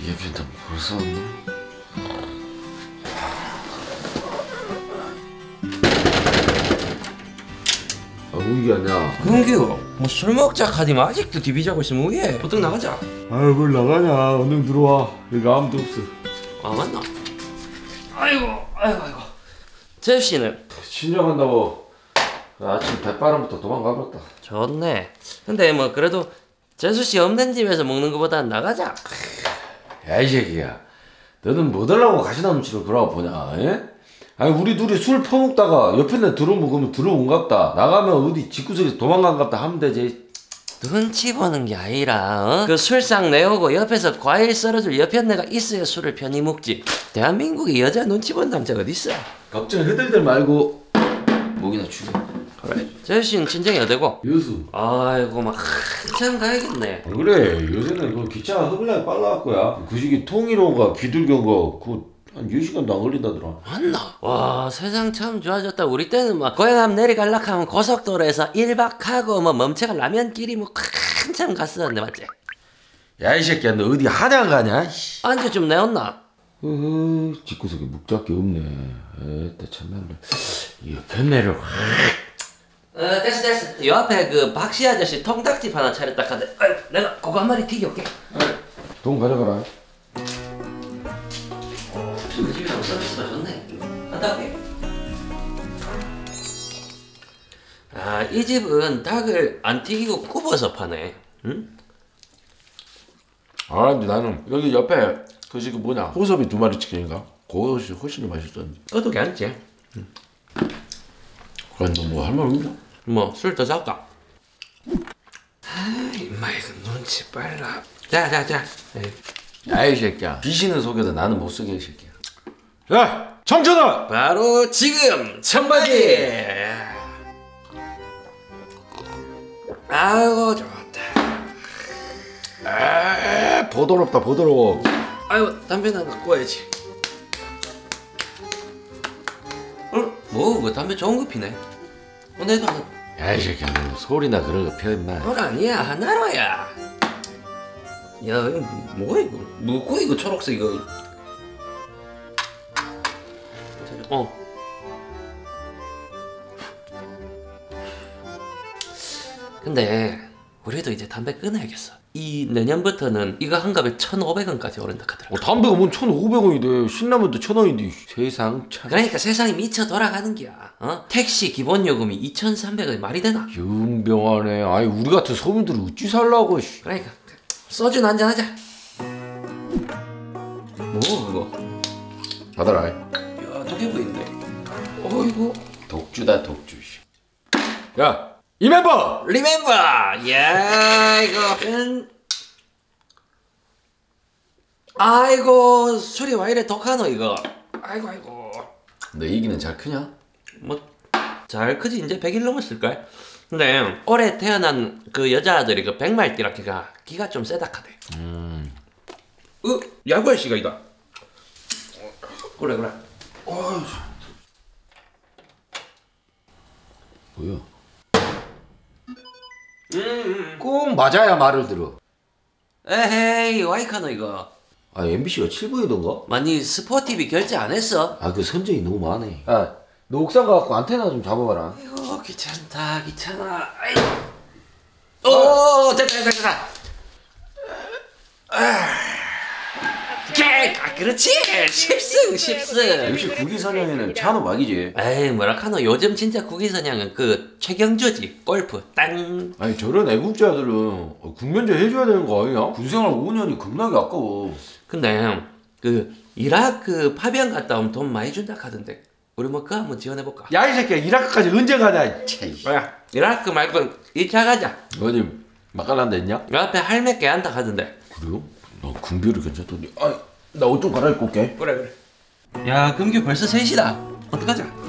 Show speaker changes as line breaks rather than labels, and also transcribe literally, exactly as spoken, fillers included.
예빈다 벌써 왔나? 아 우기 아니야.
금규 뭐 술 먹자 카디만 아직도 디비 자고 있으면 뭐해? 보통 나가자.
아유 뭘 나가냐. 얼른 들어와. 여기 아무도 없어.
아 맞나? 아이고 아이고 아이고. 제수씨는?
신청한다고 아침 백바람부터 도망가버렸다.
좋네. 근데 뭐 그래도 제수씨 없는 집에서 먹는 것보단 나가자.
야 이 새끼야, 너는 뭐 달라고 가시나무치를 돌아보냐? 예? 아니 우리 둘이 술 퍼먹다가 옆에 내 들어먹으면 들어온갑다. 나가면 어디 집구석에서 도망간갑다 하면 되지.
눈치 보는 게 아니라 어? 그 술상 내오고 옆에서 과일 썰어줄 옆에 내가 있어야 술을 편히 먹지. 대한민국에 여자 눈치 보는 남자가 어딨어?
걱정 흐들들 말고 목이나 죽여.
그래. 제수씨는 친정이 어디고?
여수.
아이고 막 한참 가야겠네.
그래 요새는 그 기차가 흐블나게 빨라갖고야. 그 시기 통일호가 비둘기가 그한 네 시간도 안 걸린다더라.
맞나? 와 세상 참 좋아졌다. 우리 때는 막 고향함 내리갈락 하면 고속도로에서 일 박 하고 뭐 멈춰가 라면끼리 뭐 한참 갔었는데 맞지?
야 이 새끼야, 너 어디 한양 가냐?
안주 좀 내었나?
으 집구석에 묵잡게 없네. 에따 참말로 이거 견내를 확.
어 됐어 됐어. 요 앞에 그 박씨 아저씨 통닭집 하나 차렸다 카대. 어이, 내가 그거 한 마리 튀겨올게.
돈 가져가라.
그 집이랑 서비스가 좋네. 갔다 올게. 아, 이 집은 닭을 안 튀기고 굽어서 파네. 응?
아 근데 나는 여기 옆에 그 지금 뭐냐 호섭이 두 마리 치킨인가? 그것이 훨씬 더 맛있었는데.
그것도 괜찮지.
그건 너뭐 할 말 없나?
뭐 술 더 살까? 아, 임마 이거 눈치 빨라. 자, 자, 자.
야 이 새끼야, 귀신은 속여도 나는 못 속여 이 새끼야.
야! 청천아!
바로 지금 청바지. 아이고 좋다.
아 보도롭다 보도로워.
아이고 담배나 갖고 와야지. 어? 뭐? 그 담배 좋은 거 피네. 어, 내도 하나.
야 이 새끼야, 너 소리나 그런 거 펴 임마.
그건 아니야. 하나로야. 야 이거 뭐야 이거? 뭐고 이거 초록색 이거. 어. 근데 우리도 이제 담배 끊어야겠어. 이 내년부터는 이거 한 갑에 천오백 원까지 오른다 하더라고.
어, 담배가 뭔 천오백 원이래. 신라면도 천 원인데 세상 참.
그러니까 세상이 미쳐 돌아가는 기야. 어? 택시 기본 요금이 이천삼백 원이 말이 되나?
연병하네. 아니 우리 같은 서민들은 어찌 살라고.
그러니까 소주 한잔 하자. 뭐 그거?
받아라.
야 독해 보이는데. 어이구.
독주다 독주. 야 이 멤버.
리멤버. 야 이거 은. 아이고 술이 와 이래 독하노 이거. 아이고 아이고.
너 이기는 잘 크냐?
뭐 잘 크지. 이제 백 일 넘었을걸. 근데 올해 태어난 그 여자아들이 그 백말띠라키가 기가 좀 세다카대.
음.
어? 야구의 씨가 이다. 그래 그래. 어휴.
뭐야?
음.
꼭 맞아야 말을 들어.
에헤이 와이카노 이거.
아 엠비씨가 칠 부이던가?
많이 스포티비 결제 안 했어?
아 그 선정이 너무 많네. 야 너 옥상 가갖고 안테나 좀 잡아봐라.
아이고 귀찮다 귀찮아. 아이고. 오 됐다 됐다 됐다. 아 그렇지. 십승 십승.
역시 국위선양에는 찬호 막이지.
에이 뭐라카노 요즘 진짜 국위선양은 그 최경주지. 골프 땅.
아니 저런 애국자들은 국면제 해줘야 되는 거 아니야? 군생활 오 년이 겁나게 아까워.
근데 그 이라크 파병 갔다 오면 돈 많이 준다 하던데 우리 뭐 그거 한번 지원해볼까?
야 이 새끼야 이라크까지 언제 가냐? 치.
뭐야 이라크 말고 이 차 가자.
어디 막갈란데 있냐?
요 앞에 할매 깨한다 하던데.
그래요? 나 군비를 괜찮더니. 아나 옷 좀 갈아입고 올게.
그래 그래. 야 금규 벌써 셋이다. 어떡하자?